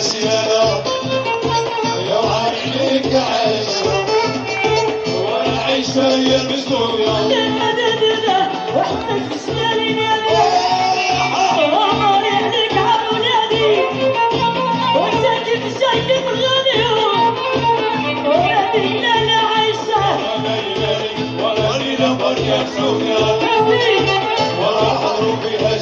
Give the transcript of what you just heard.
سيانة يا عليك عايشة وانا عايشة يا مسلوقة وحدك تسلالي نادي ومالي عليك عالولادي وساكن شايف غني ولادي لا عايشة وليلة بركة سوقة ولا حضروا فيها